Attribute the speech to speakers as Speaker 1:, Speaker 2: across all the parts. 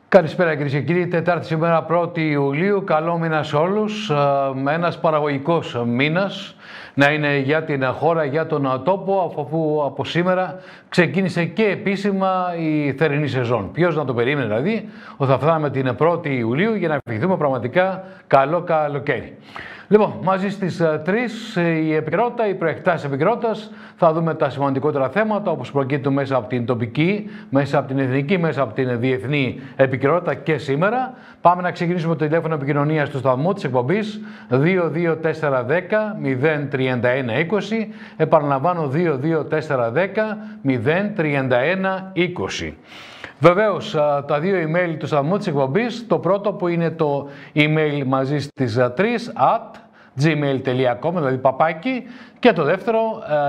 Speaker 1: Καλησπέρα κυρίες και κύριοι. Τετάρτη σήμερα 1η Ιουλίου. Καλό μήνα σε όλους. Ένας παραγωγικός μήνας να είναι για την χώρα, για τον τόπο, αφού από σήμερα ξεκίνησε και επίσημα η θερινή σεζόν. Ποιος να το περίμενε δηλαδή ότι θα φτάνουμε την 1η Ιουλίου για να ευχηθούμε πραγματικά καλό καλοκαίρι. Λοιπόν, μαζί στις 3 η επικαιρότητα, οι προεκτάσεις επικαιρότητας, θα δούμε τα σημαντικότερα θέματα όπως προκύπτουν μέσα από την τοπική, μέσα από την εθνική, μέσα από την διεθνή επικαιρότητα και σήμερα. Πάμε να ξεκινήσουμε το τηλέφωνο επικοινωνίας του σταθμού της εκπομπής 22410 031 20. Επαναλαμβάνω 22410 031 20. Βεβαίως, τα δύο email του σταθμού της εκπομπής, το πρώτο που είναι το email μαζί στις 3 @gmail.com, δηλαδή παπάκι, και το δεύτερο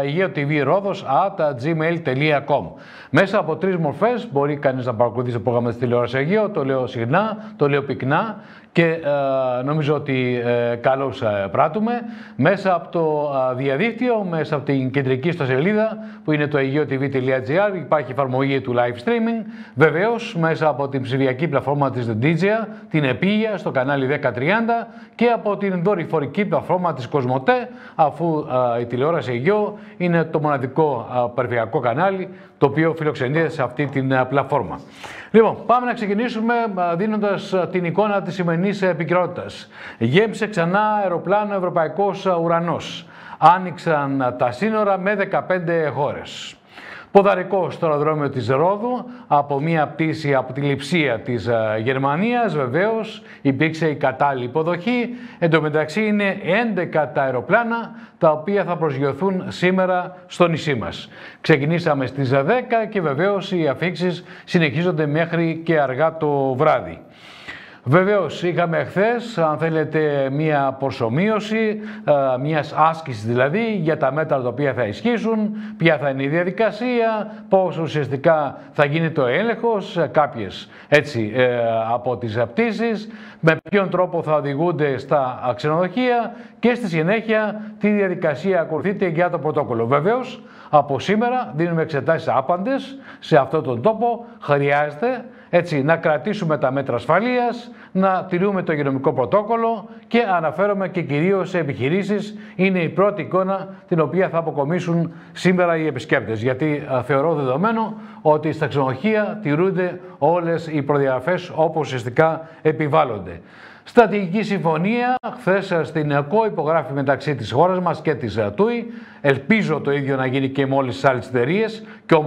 Speaker 1: aegotvrodos@gmail.com. Μέσα από τρεις μορφές μπορεί κανείς να παρακολουθήσει το πρόγραμμα της τηλεόρασης Αιγαίο, το λέω συχνά, το λέω πυκνά και νομίζω ότι καλώς πράττουμε. Μέσα από το διαδίκτυο, μέσα από την κεντρική ιστοσελίδα που είναι το aegoTV.gr, υπάρχει εφαρμογή του live streaming. Βεβαίως μέσα από την ψηφιακή πλατφόρμα της Digia, την Επίγεια στο κανάλι 1030 και από την δορυφορική πλατφόρμα της Κοσμοτέ, αφού η τηλεόραση Αιγαίο είναι το μοναδικό περιφερειακό κανάλι το οποίο φιλοξενείται σε αυτή την πλατφόρμα. Λοιπόν, πάμε να ξεκινήσουμε δίνοντας την εικόνα της σημερινής επικαιρότητας. Γέμισε ξανά αεροπλάνο ευρωπαϊκός ουρανός. Άνοιξαν τα σύνορα με 15 χώρες. Ποδαρικό στο αεροδρόμιο της Ρόδου, από μία πτήση από τη Λειψία της Γερμανίας, βεβαίως υπήρξε η κατάλληλη υποδοχή. Εν τω μεταξύ είναι 11 τα αεροπλάνα τα οποία θα προσγειωθούν σήμερα στο νησί μας. Ξεκινήσαμε στις 10 και βεβαίως οι αφίξεις συνεχίζονται μέχρι και αργά το βράδυ. Βεβαίως είχαμε χθες, αν θέλετε, μία προσομοίωση, μιας άσκησης δηλαδή, για τα μέτρα τα οποία θα ισχύσουν, ποια θα είναι η διαδικασία, πώς ουσιαστικά θα γίνεται ο έλεγχος, κάποιες έτσι από τις πτήσεις, με ποιον τρόπο θα οδηγούνται στα ξενοδοχεία και στη συνέχεια τι διαδικασία ακολουθείται για το πρωτόκολλο. Βεβαίως, από σήμερα δίνουμε εξετάσεις άπαντες σε αυτόν τον τόπο. Χρειάζεται έτσι να κρατήσουμε τα μέτρα ασφαλείας, να τηρούμε το υγειονομικό πρωτόκολλο και αναφέρομαι και κυρίως σε επιχειρήσεις. Είναι η πρώτη εικόνα την οποία θα αποκομίσουν σήμερα οι επισκέπτες, γιατί θεωρώ δεδομένο ότι στα ξενοδοχεία τηρούνται όλες οι προδιαγραφές όπως ουσιαστικά επιβάλλονται. Στρατηγική συμφωνία χθες στην ΕΚΟ υπογράφει μεταξύ της χώρας μας και της ΤΟΥΗ. Ελπίζω το ίδιο να γίνει και με όλες τις άλλες εταιρείες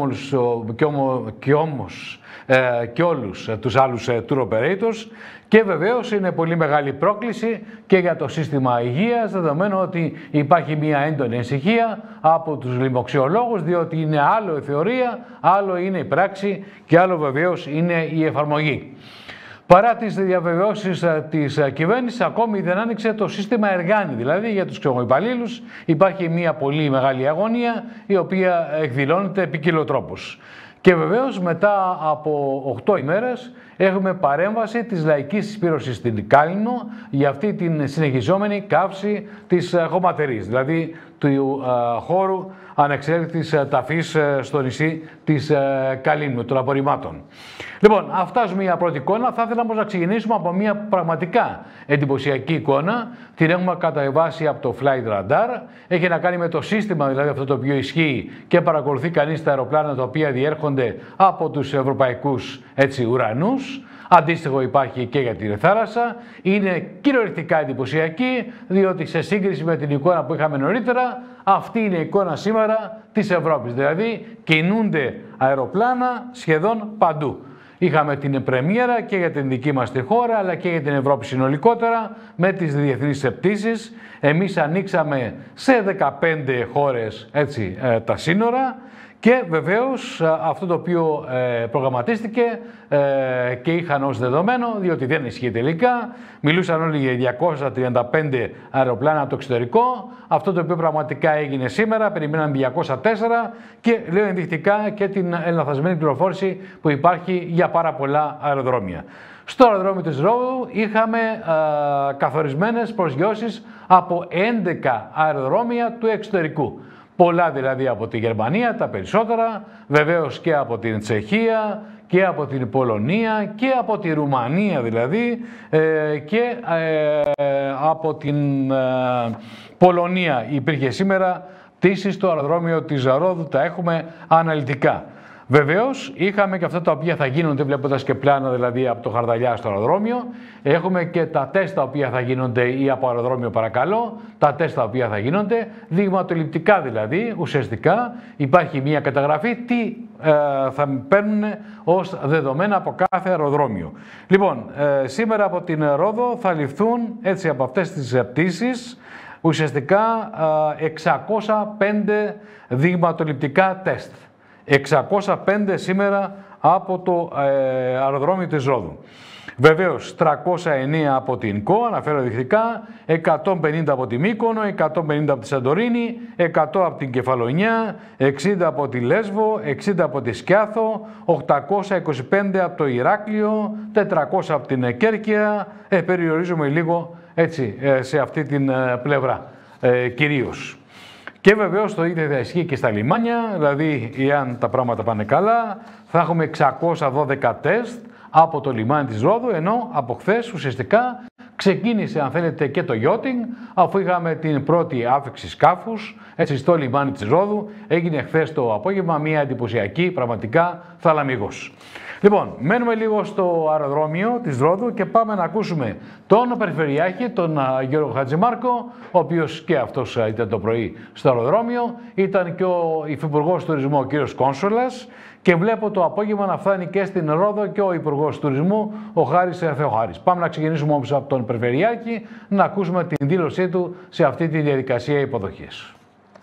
Speaker 1: και όλους τους άλλους tour operators. Και βεβαίως είναι πολύ μεγάλη πρόκληση και για το σύστημα υγείας, δεδομένου ότι υπάρχει μια έντονη ανησυχία από τους λοιμοξιολόγους, διότι είναι άλλο η θεωρία, άλλο είναι η πράξη και άλλο βεβαίως είναι η εφαρμογή. Παρά τις διαβεβαιώσεις της κυβέρνησης, ακόμη δεν άνοιξε το σύστημα Εργάνη, δηλαδή για τους ξενοδοχειουπαλλήλους υπάρχει μια πολύ μεγάλη αγωνία η οποία εκδηλώνεται ποικιλοτρόπως. Και βεβαίως μετά από 8 ημέρες έχουμε παρέμβαση της Λαϊκής Συσπήρωσης στην Κάλυμνο για αυτή την συνεχιζόμενη καύση της χωματερής, δηλαδή του χώρου ανεξέλεγκτης ταφής στο νησί της Καλύμνου, των απορριμμάτων. Λοιπόν, αυτά ως μια πρώτη εικόνα. Θα ήθελα όμως να ξεκινήσουμε από μια πραγματικά εντυπωσιακή εικόνα. Την έχουμε κατεβάσει από το Flight Radar. Έχει να κάνει με το σύστημα, δηλαδή αυτό το οποίο ισχύει και παρακολουθεί κανείς τα αεροπλάνα τα οποία διέρχονται από τους ευρωπαϊκούς ουρανούς. Αντίστοιχο υπάρχει και για τη θάλασσα. Είναι κυριολεκτικά εντυπωσιακή, διότι σε σύγκριση με την εικόνα που είχαμε νωρίτερα, αυτή είναι η εικόνα σήμερα της Ευρώπης. Δηλαδή κινούνται αεροπλάνα σχεδόν παντού. Είχαμε την πρεμιέρα και για την δική μας τη χώρα, αλλά και για την Ευρώπη συνολικότερα, με τις διεθνείς πτήσεις. Εμείς ανοίξαμε σε 15 χώρες τα σύνορα. Και βεβαίως αυτό το οποίο προγραμματίστηκε και είχαν ως δεδομένο, διότι δεν ισχύει τελικά, μιλούσαν όλοι για 235 αεροπλάνα από το εξωτερικό. Αυτό το οποίο πραγματικά έγινε σήμερα, περιμέναν 204 και λέω ενδεικτικά και την λανθασμένη πληροφόρηση που υπάρχει για πάρα πολλά αεροδρόμια. Στο αεροδρόμιο της Ρόδου είχαμε καθορισμένες προσγειώσεις από 11 αεροδρόμια του εξωτερικού. Πολλά δηλαδή από τη Γερμανία, τα περισσότερα, βεβαίως και από την Τσεχία και από την Πολωνία και από τη Ρουμανία δηλαδή και από την Πολωνία. Υπήρχε σήμερα πτήσεις στο αεροδρόμιο της Ρόδου, τα έχουμε αναλυτικά. Βεβαίως, είχαμε και αυτά τα οποία θα γίνονται βλέποντας και πλάνα δηλαδή από το Χαρδαλιά στο αεροδρόμιο. Έχουμε και τα τεστ τα οποία θα γίνονται ή από αεροδρόμιο παρακαλώ, τα τεστ τα οποία θα γίνονται, δειγματοληπτικά δηλαδή, ουσιαστικά υπάρχει μια καταγραφή τι θα παίρνουν ως δεδομένα από κάθε αεροδρόμιο. Λοιπόν, σήμερα από την Ρόδο θα ληφθούν έτσι από αυτές τις πτήσεις ουσιαστικά 605 δειγματοληπτικά τεστ. 605 σήμερα από το αεροδρόμιο της Ρόδου. Βεβαίως 309 από την ΚΟ, αναφέρω δεικτικά, 150 από τη Μύκονο, 150 από τη Σαντορίνη, 100 από την Κεφαλονιά, 60 από τη Λέσβο, 60 από τη Σκιάθο, 825 από το Ηράκλειο, 400 από την Κέρκυρα, περιορίζομαι λίγο έτσι σε αυτή την πλευρά κυρίως. Και βεβαίως το ίδιο θα ισχύει και στα λιμάνια, δηλαδή εάν τα πράγματα πάνε καλά, θα έχουμε 612 τεστ από το λιμάνι της Ρόδου, ενώ από χθες ουσιαστικά ξεκίνησε αν θέλετε και το yachting, αφού είχαμε την πρώτη άφηξη σκάφους έτσι, στο λιμάνι της Ρόδου, έγινε χθες το απόγευμα μια εντυπωσιακή πραγματικά θαλαμίγος. Λοιπόν, μένουμε λίγο στο αεροδρόμιο της Ρόδου και πάμε να ακούσουμε τον Περιφερειάρχη, τον Γιώργο Χατζημάρκο, ο οποίος και αυτός ήταν το πρωί στο αεροδρόμιο, ήταν και ο Υφυπουργός Τουρισμού, ο κύριος Κόνσολας, και βλέπω το απόγευμα να φτάνει και στην Ρόδο και ο Υπουργός Τουρισμού, ο Χάρης Θεοχάρης. Πάμε να ξεκινήσουμε όμως από τον Περιφερειάρχη, να ακούσουμε την δήλωσή του σε αυτή τη διαδικασία υποδοχής.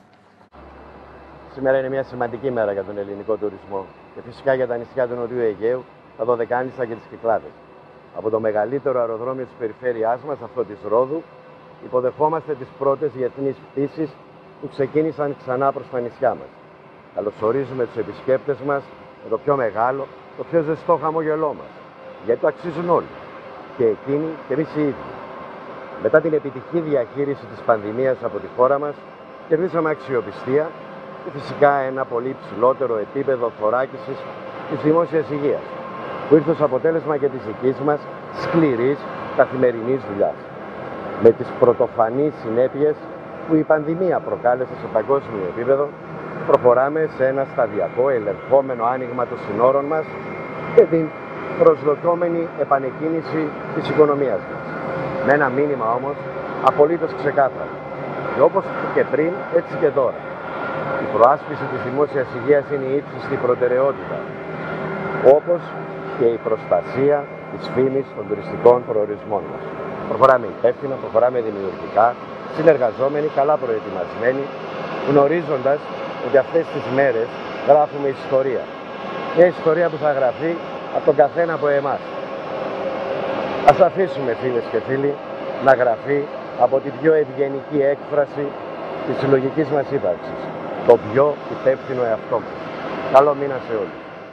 Speaker 2: Σήμερα είναι μια σημαντική μέρα για τον ελληνικό τουρισμό και φυσικά για τα νησιά του Νοτιού Αιγαίου, τα Δωδεκάνησα και τις Κυκλάδες. Από το μεγαλύτερο αεροδρόμιο της περιφέρειάς μας, αυτό της Ρόδου, υποδεχόμαστε τις πρώτες διεθνείς πτήσεις που ξεκίνησαν ξανά προς τα νησιά μας. Καλωσορίζουμε τους επισκέπτες μας με το πιο μεγάλο, το πιο ζεστό χαμόγελό μας, γιατί το αξίζουν όλοι, και εκείνοι και εμείς οι ίδιοι. Μετά την επιτυχή διαχείριση της πανδημίας από τη χώρα μας, κερδίσαμε αξιοπιστία και φυσικά ένα πολύ ψηλότερο επίπεδο θωράκισης της δημόσιας υγείας, που ήρθε ως αποτέλεσμα και της δικής μας σκληρής καθημερινής δουλειάς, με τις πρωτοφανείς συνέπειες που η πανδημία προκάλεσε σε παγκόσμιο επίπεδο. Προχωράμε σε ένα σταδιακό ελεγχόμενο άνοιγμα των συνόρων μας και την προσδοκόμενη επανεκκίνηση της οικονομίας μας. Με ένα μήνυμα όμως απολύτως ξεκάθαρο. Και όπως και πριν, έτσι και τώρα. Η προάσπιση της δημόσιας υγείας είναι η ύψιστη προτεραιότητα, όπως και η προστασία της φήμης των τουριστικών προορισμών μας. Προχωράμε υπεύθυνα, προχωράμε δημιουργικά, συνεργαζόμενοι, καλά προετοιμασμένοι, γνωρίζοντας ότι αυτές τις μέρες γράφουμε ιστορία. Μια ιστορία που θα γραφεί από τον καθένα από εμάς. Ας αφήσουμε, φίλες και φίλοι, να γραφεί από την πιο ευγενική έκφραση της συλλογικής μας ύπαρξης, το πιο υπεύθυνο εαυτό μας. Καλό μήνα σε όλους.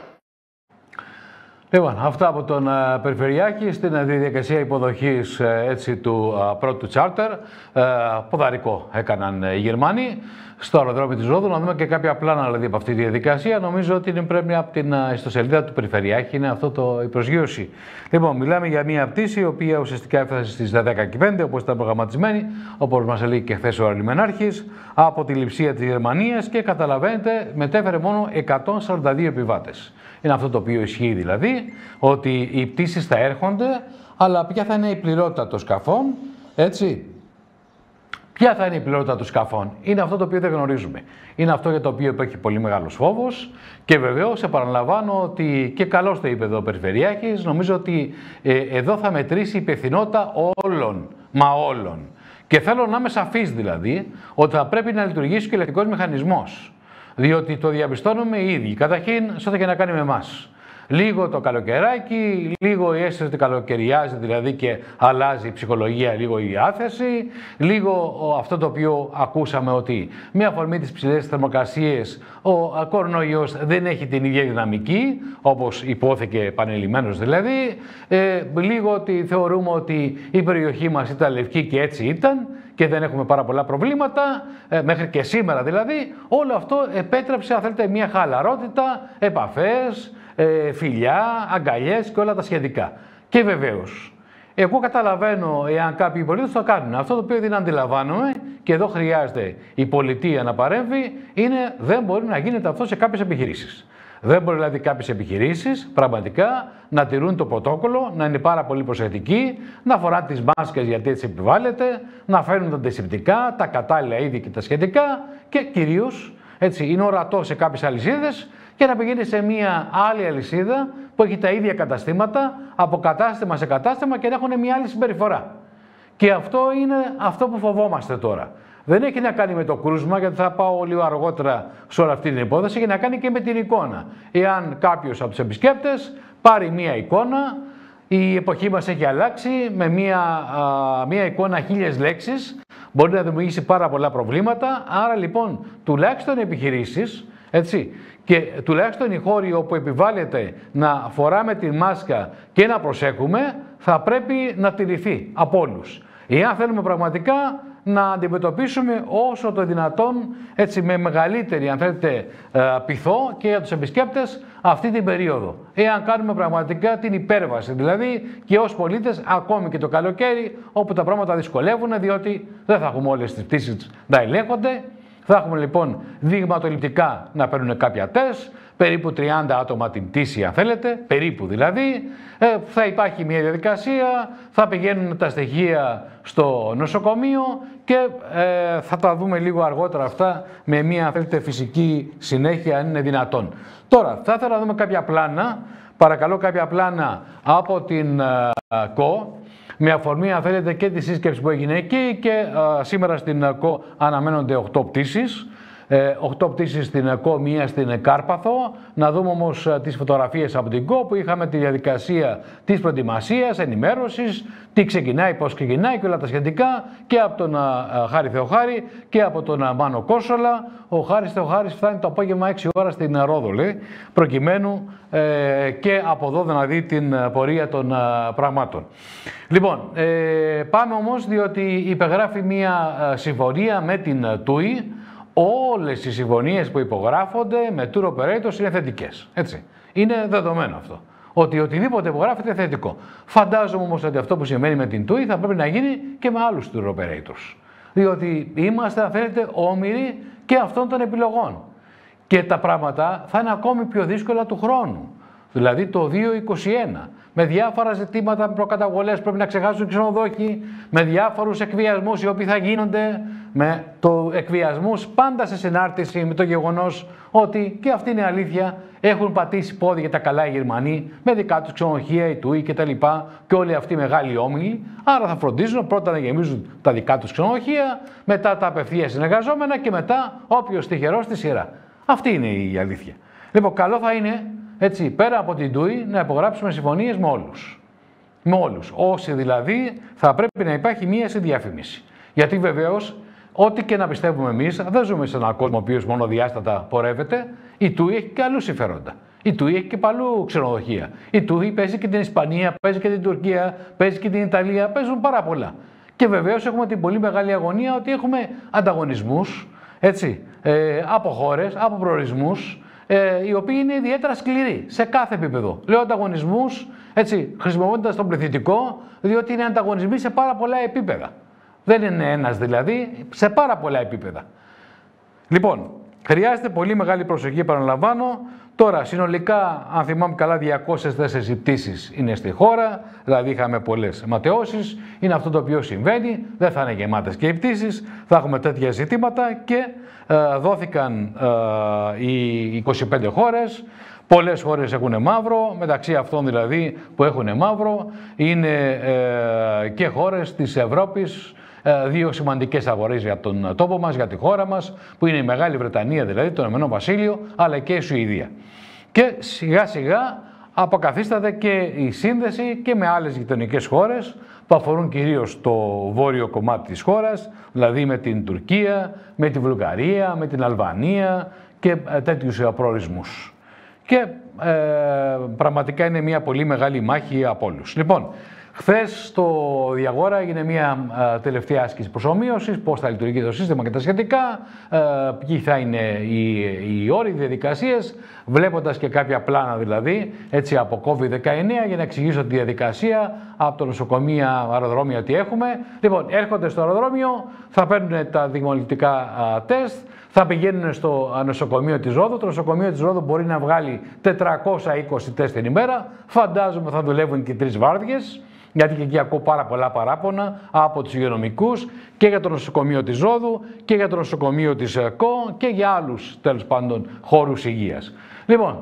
Speaker 1: Λοιπόν, αυτά από τον Περιφερειάρχη στην διαδικασία υποδοχής έτσι, του πρώτου τσάρτερ. Ποδαρικό έκαναν οι Γερμανοί στο αεροδρόμιο της Ρόδου. Να δούμε και κάποια πλάνα δηλαδή, από αυτή τη διαδικασία. Νομίζω ότι είναι πρέπει από την ιστοσελίδα του Περιφερειάρχη, είναι αυτό η προσγείωση. Λοιπόν, μιλάμε για μια πτήση η οποία ουσιαστικά έφτασε στις 10:05 όπως ήταν προγραμματισμένη, όπως μας έλεγε και χθες ο Λιμενάρχης, από τη Λειψία της Γερμανίας και καταλαβαίνετε μετέφερε μόνο 142 επιβάτες. Είναι αυτό το οποίο ισχύει δηλαδή, ότι οι πτήσεις θα έρχονται, αλλά ποια θα είναι η πληρότητα των σκαφών, έτσι. Ποια θα είναι η πληρότητα των σκαφών, είναι αυτό το οποίο δεν γνωρίζουμε. Είναι αυτό για το οποίο υπάρχει πολύ μεγάλος φόβος και βεβαίως επαναλαμβάνω ότι και καλώς το είπε εδώ ο Περιφερειάρχης, νομίζω ότι εδώ θα μετρήσει η υπευθυνότητα όλων, μα όλων. Και θέλω να είμαι σαφής δηλαδή, ότι θα πρέπει να λειτουργήσει και ο ελεκτικός μηχανισμός. Διότι το διαπιστώνουμε οι ίδιοι. Καταρχήν, σε ό,τι και να κάνει με εμάς. Λίγο το καλοκαιράκι, λίγο η αίσθηση ότι καλοκαιριάζει, δηλαδή και αλλάζει η ψυχολογία, λίγο η διάθεση, λίγο αυτό το οποίο ακούσαμε ότι με αφορμή τις ψηλές θερμοκρασίες ο κορονοϊός δεν έχει την ίδια δυναμική, όπως υπόθηκε επανειλημμένως δηλαδή, λίγο ότι θεωρούμε ότι η περιοχή μας ήταν λευκή και έτσι ήταν, και δεν έχουμε πάρα πολλά προβλήματα, μέχρι και σήμερα δηλαδή, όλο αυτό επέτρεψε, αν θέλετε, μια χαλαρότητα, επαφές, φιλιά, αγκαλιές και όλα τα σχετικά. Και βεβαίως, εγώ καταλαβαίνω εάν κάποιοι πολίτες το κάνουν. Αυτό το οποίο δεν αντιλαμβάνομαι, και εδώ χρειάζεται η πολιτεία να παρέμβει, είναι δεν μπορεί να γίνεται αυτό σε κάποιες επιχειρήσεις. Δεν μπορεί δηλαδή κάποιες επιχειρήσεις πραγματικά να τηρούν το πρωτόκολλο, να είναι πάρα πολύ προσεκτικοί, να φοράνε τις μάσκες γιατί έτσι επιβάλλεται, να φέρνουν τα αντισηπτικά, τα κατάλληλα είδη και τα σχετικά και κυρίως έτσι, είναι ορατό σε κάποιες αλυσίδες και να πηγαίνει σε μια άλλη αλυσίδα που έχει τα ίδια καταστήματα, από κατάστημα σε κατάστημα και να έχουν μια άλλη συμπεριφορά. Και αυτό είναι αυτό που φοβόμαστε τώρα. Δεν έχει να κάνει με το κρούσμα, γιατί θα πάω λίγο αργότερα σε όλη αυτή την υπόθεση, έχει να κάνει και με την εικόνα. Εάν κάποιος από τους επισκέπτες πάρει μία εικόνα, η εποχή μας έχει αλλάξει, με μία εικόνα 1000 λέξεις, μπορεί να δημιουργήσει πάρα πολλά προβλήματα. Άρα λοιπόν, τουλάχιστον οι επιχειρήσεις, έτσι, και τουλάχιστον οι χώροι όπου επιβάλλεται να φοράμε τη μάσκα και να προσέχουμε, θα πρέπει να τηρηθεί από όλους. Εάν θέλουμε πραγματικά να αντιμετωπίσουμε όσο το δυνατόν, έτσι, με μεγαλύτερη, αν θέλετε, πειθό και για τους επισκέπτες αυτή την περίοδο. Εάν κάνουμε πραγματικά την υπέρβαση, δηλαδή και ως πολίτες, ακόμη και το καλοκαίρι, όπου τα πράγματα δυσκολεύουν, διότι δεν θα έχουμε όλες τις πτήσεις να ελέγχονται. Θα έχουμε λοιπόν δειγματοληπτικά να παίρνουν κάποια τεστ, περίπου 30 άτομα την πτήση αν θέλετε, περίπου δηλαδή. Θα υπάρχει μια διαδικασία, θα πηγαίνουν τα στοιχεία στο νοσοκομείο και θα τα δούμε λίγο αργότερα αυτά με μια αν θέλετε φυσική συνέχεια αν είναι δυνατόν. Τώρα θα ήθελα να δούμε κάποια πλάνα, παρακαλώ κάποια πλάνα από την ΚΟ. Με αφορμή, αν θέλετε, και τη σύσκεψη που έγινε εκεί και σήμερα στην ΚΟ αναμένονται 8 πτήσεις. 8 πτήσεις στην ΚΟ, μία στην Κάρπαθο. Να δούμε όμως τις φωτογραφίες από την ΚΟ που είχαμε τη διαδικασία της προετοιμασίας, ενημέρωσης, τι ξεκινάει, πώς ξεκινάει και όλα τα σχετικά και από τον Χάρη Θεοχάρη και από τον Μάνο Κόσολα. Ο Χάρης Θεοχάρης φτάνει το απόγευμα 6 ώρα στην Ρόδο, λέει, προκειμένου και από εδώ να δει την πορεία των πραγμάτων. Λοιπόν, πάμε όμως διότι υπεγράφει μια συμφωνία με την TUI. Όλες οι συμφωνίες που υπογράφονται με tour operators είναι θετικές. Έτσι. Είναι δεδομένο αυτό. Ότι οτιδήποτε υπογράφεται είναι θετικό. Φαντάζομαι όμως ότι αυτό που σημαίνει με την TUI θα πρέπει να γίνει και με άλλους tour operators. Διότι είμαστε, αν θέλετε, όμοιροι και αυτών των επιλογών. Και τα πράγματα θα είναι ακόμη πιο δύσκολα του χρόνου. Δηλαδή το 2021. Με διάφορα ζητήματα, με προκαταβολές πρέπει να ξεχάσουν οι ξενοδόχοι, με διάφορους εκβιασμούς οι οποίοι θα γίνονται, με το εκβιασμούς πάντα σε συνάρτηση με το γεγονός ότι και αυτή είναι αλήθεια, έχουν πατήσει πόδι για τα καλά οι Γερμανοί, με δικά τους ξενοδοχεία, η TUI κτλ. Και όλοι αυτοί οι μεγάλοι όμιλοι. Άρα θα φροντίζουν πρώτα να γεμίζουν τα δικά τους ξενοδοχεία, μετά τα απευθείας συνεργαζόμενα και μετά όποιος τυχερός στη σειρά. Αυτή είναι η αλήθεια. Λοιπόν, καλό θα είναι, έτσι, πέρα από την TUI, να υπογράψουμε συμφωνίες με όλους. Με όλους. Όσοι δηλαδή θα πρέπει να υπάρχει μία συνδιαφήμιση. Γιατί βεβαίως, ό,τι και να πιστεύουμε εμείς, δεν ζούμε σε έναν κόσμο ο οποίος μονοδιάστατα πορεύεται. Η TUI έχει και αλλού συμφέροντα. Η TUI έχει και παλού ξενοδοχεία. Η TUI παίζει και την Ισπανία, παίζει και την Τουρκία, παίζει και την Ιταλία, παίζουν πάρα πολλά. Και βεβαίως έχουμε την πολύ μεγάλη αγωνία ότι έχουμε ανταγωνισμούς, έτσι, από χώρες, από προορισμούς, οι οποίοι είναι ιδιαίτερα σκληροί σε κάθε επίπεδο. Λέω ανταγωνισμούς, έτσι, χρησιμοποιώντας τον πληθυντικό, διότι είναι ανταγωνισμοί σε πάρα πολλά επίπεδα. Δεν είναι ένας δηλαδή, σε πάρα πολλά επίπεδα. Λοιπόν, χρειάζεται πολύ μεγάλη προσοχή, επαναλαμβάνω. Τώρα, συνολικά, αν θυμάμαι καλά, 204 πτήσεις είναι στη χώρα, δηλαδή είχαμε πολλές ματαιώσεις. Είναι αυτό το οποίο συμβαίνει, δεν θα είναι γεμάτες και οι πτήσεις, θα έχουμε τέτοια ζητήματα και δόθηκαν οι 25 χώρες. Πολλές χώρες έχουν μαύρο, μεταξύ αυτών δηλαδή που έχουν μαύρο είναι και χώρες της Ευρώπης, δύο σημαντικές αγορές για τον τόπο μας, για τη χώρα μας, που είναι η Μεγάλη Βρετανία δηλαδή, το Ηνωμένο Βασίλειο, αλλά και η Σουηδία. Και σιγά σιγά αποκαθίσταται και η σύνδεση και με άλλες γειτονικές χώρες που αφορούν κυρίως το βόρειο κομμάτι της χώρας, δηλαδή με την Τουρκία, με τη Βουλγαρία, με την Αλβανία και τέτοιους προορισμούς. Και πραγματικά είναι μια πολύ μεγάλη μάχη από όλους. Λοιπόν, Χθες στο Διαγόρα έγινε μια τελευταία άσκηση προσομοίωσης, πώς θα λειτουργεί το σύστημα και τα σχετικά, ποιοι θα είναι οι όροι, οι διαδικασίες, βλέποντας και κάποια πλάνα δηλαδή, έτσι από COVID-19, για να εξηγήσω τη διαδικασία από το νοσοκομεία, αεροδρόμια τι έχουμε. Λοιπόν, έρχονται στο αεροδρόμιο, θα παίρνουν τα δειγμοληπτικά τεστ, θα πηγαίνουν στο νοσοκομείο της Ρόδου. Το νοσοκομείο της Ρόδου μπορεί να βγάλει 420 τεστ την ημέρα. Φαντάζομαι θα δουλεύουν και 3 βάρδιες, γιατί και εκεί ακούω πάρα πολλά παράπονα από τους υγειονομικούς και για το νοσοκομείο της Ρόδου και για το νοσοκομείο της ΚΟ και για άλλους τέλος πάντων χώρους υγείας. Λοιπόν,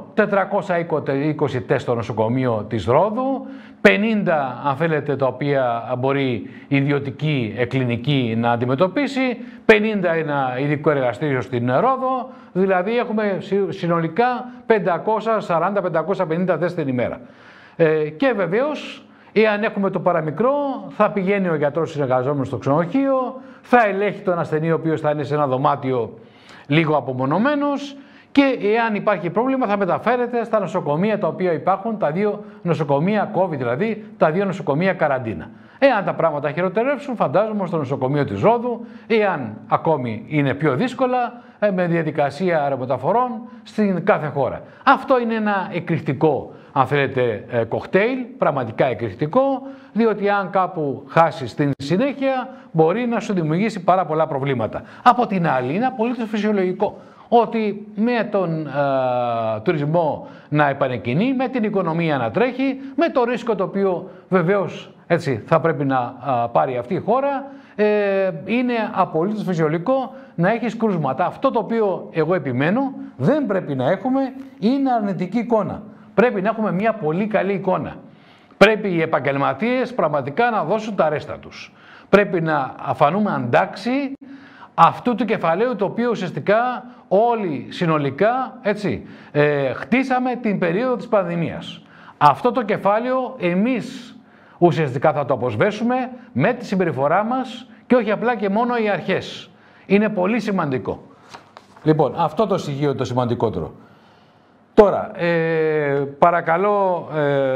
Speaker 1: 420 τεστ στο νοσοκομείο της Ρόδου, 50 αν θέλετε τα οποία μπορεί η ιδιωτική κλινική να αντιμετωπίσει, 50 ένα ειδικό εργαστήριο στην Ρόδο, δηλαδή έχουμε συνολικά 540-550 τεστ την ημέρα. Και βεβαίως, εάν έχουμε το παραμικρό, θα πηγαίνει ο γιατρός συνεργαζόμενος στο ξενοδοχείο, θα ελέγχει τον ασθενή ο οποίος θα είναι σε ένα δωμάτιο λίγο απομονωμένος και εάν υπάρχει πρόβλημα θα μεταφέρεται στα νοσοκομεία τα οποία υπάρχουν, τα 2 νοσοκομεία COVID, δηλαδή τα 2 νοσοκομεία καραντίνα. Εάν τα πράγματα χειροτερεύσουν, φαντάζομαι στο νοσοκομείο της Ρόδου, εάν ακόμη είναι πιο δύσκολα, με διαδικασία αερομεταφορών στην κάθε χώρα. Αυτό είναι ένα εκρηκτικό, αν θέλετε, κοκτέιλ, πραγματικά εκρηκτικό, διότι αν κάπου χάσεις την συνέχεια, μπορεί να σου δημιουργήσει πάρα πολλά προβλήματα. Από την άλλη, είναι απολύτως φυσιολογικό ότι με τον τουρισμό να επανεκκινεί, με την οικονομία να τρέχει, με το ρίσκο το οποίο βεβαίως έτσι θα πρέπει να πάρει αυτή η χώρα, είναι απολύτως φυσιολογικό να έχεις κρούσματα. Αυτό το οποίο εγώ επιμένω δεν πρέπει να έχουμε είναι αρνητική εικόνα. Πρέπει να έχουμε μια πολύ καλή εικόνα. Πρέπει οι επαγγελματίες πραγματικά να δώσουν τα ρέστα τους. Πρέπει να φανούμε αντάξει αυτού του κεφαλαίου το οποίο ουσιαστικά όλοι συνολικά έτσι, χτίσαμε την περίοδο της πανδημίας. Αυτό το κεφάλαιο εμείς ουσιαστικά θα το αποσβέσουμε με τη συμπεριφορά μας και όχι απλά και μόνο οι αρχές. Είναι πολύ σημαντικό. Λοιπόν, αυτό το στοιχείο είναι το σημαντικότερο. Τώρα, παρακαλώ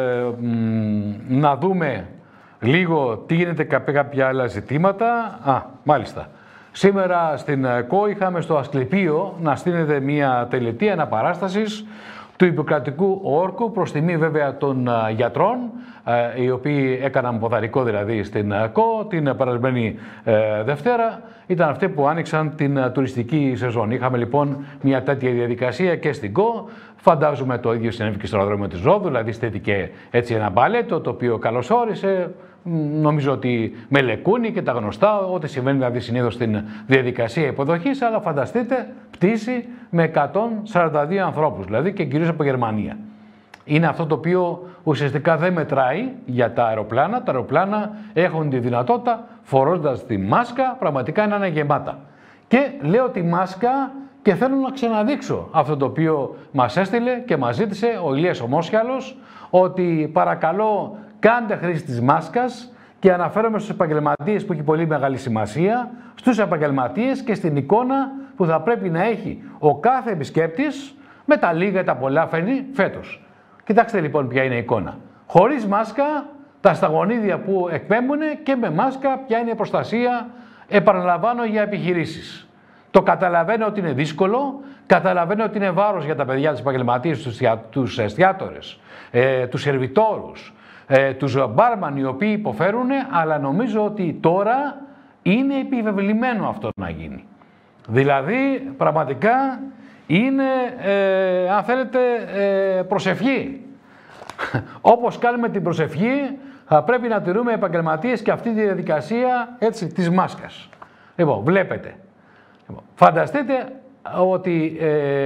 Speaker 1: να δούμε λίγο τι γίνεται κάποια άλλα ζητήματα. Μάλιστα. Σήμερα στην ΚΟ είχαμε στο Ασκληπείο να στείνεται μια τελετή αναπαράστασης του Ιπποκρατικού όρκου προς τιμή βέβαια των γιατρών, οι οποίοι έκαναν ποδαρικό δηλαδή στην ΚΟ την περασμένη Δευτέρα. Ήταν αυτοί που άνοιξαν την τουριστική σεζόν. Είχαμε λοιπόν μια τέτοια διαδικασία και στην ΚΟ. Φαντάζομαι το ίδιο συνέβη και στο αεροδρόμιο της Ρόδου, δηλαδή στέθηκε έτσι ένα μπαλέτο το οποίο καλωσόρισε. Νομίζω ότι με λεκούνι και τα γνωστά, ό,τι συμβαίνει δηλαδή συνήθως στην διαδικασία υποδοχής, αλλά φανταστείτε πτήση με 142 ανθρώπους, δηλαδή και κυρίως από Γερμανία. Είναι αυτό το οποίο ουσιαστικά δεν μετράει για τα αεροπλάνα. Τα αεροπλάνα έχουν τη δυνατότητα, φορώντας τη μάσκα, πραγματικά να είναι γεμάτα. Και λέω τη μάσκα και θέλω να ξαναδείξω αυτό το οποίο μας έστειλε και μας ζήτησε ο Ηλίας Ομόσχαλος, ότι παρακαλώ κάντε χρήση της μάσκας και αναφέρομαι στους επαγγελματίες που έχει πολύ μεγάλη σημασία, στους επαγγελματίες και στην εικόνα που θα πρέπει να έχει ο κάθε επισκέπτης με τα λίγα τα πολλά φέρνει φέτος. Κοιτάξτε λοιπόν ποια είναι η εικόνα. Χωρίς μάσκα, τα σταγονίδια που εκπέμπουν και με μάσκα ποια είναι η προστασία, επαναλαμβάνω, για επιχειρήσεις. Το καταλαβαίνω ότι είναι δύσκολο, καταλαβαίνω ότι είναι βάρος για τα παιδιά της επαγγελματίες, τους εστιατόρες, τους σερβιτόρους, τους μπάρμαν οι οποίοι υποφέρουν, αλλά νομίζω ότι τώρα είναι επιβεβλημένο αυτό να γίνει. Δηλαδή, πραγματικά είναι, αν θέλετε, προσευχή. Όπως κάνουμε την προσευχή, θα πρέπει να τηρούμε επαγγελματίες και αυτή τη διαδικασία έτσι, της μάσκας. Λοιπόν, βλέπετε. Φανταστείτε ότι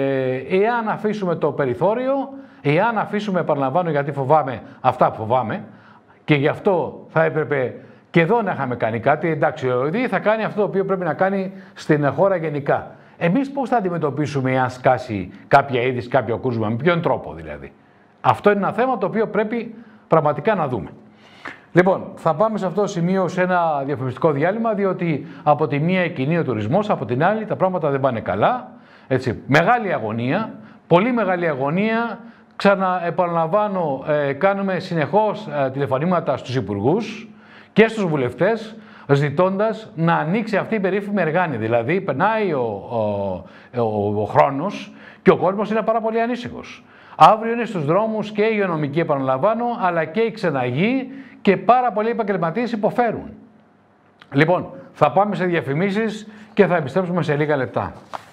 Speaker 1: εάν αφήσουμε το περιθώριο, εάν αφήσουμε, επαναλαμβάνω γιατί φοβάμαι αυτά που φοβάμαι και γι' αυτό θα έπρεπε και εδώ να είχαμε κάνει κάτι, εντάξει, ο ΕΔΗ θα κάνει αυτό το οποίο πρέπει να κάνει στην χώρα γενικά. Εμείς πώς θα αντιμετωπίσουμε εάν σκάσει κάποια είδηση, κάποιο κρούσμα, με ποιον τρόπο δηλαδή. Αυτό είναι ένα θέμα το οποίο πρέπει πραγματικά να δούμε. Λοιπόν, θα πάμε σε αυτό το σημείο σε ένα διαφημιστικό διάλειμμα, διότι από τη μία εκκινεί ο τουρισμός, από την άλλη τα πράγματα δεν πάνε καλά. Έτσι, μεγάλη αγωνία, πολύ μεγάλη αγωνία Ξαναεπαναλαμβάνω, κάνουμε συνεχώς τηλεφωνήματα στους υπουργούς και στους βουλευτές, ζητώντας να ανοίξει αυτή η περίφημη εργάνη. Δηλαδή, περνάει ο χρόνος και ο κόσμος είναι πάρα πολύ ανήσυχος. Αύριο είναι στους δρόμους και οι υγειονομικοί, επαναλαμβάνω, αλλά και οι ξεναγοί και πάρα πολλοί επαγγελματίες υποφέρουν. Λοιπόν, θα πάμε σε διαφημίσεις και θα επιστρέψουμε σε λίγα λεπτά.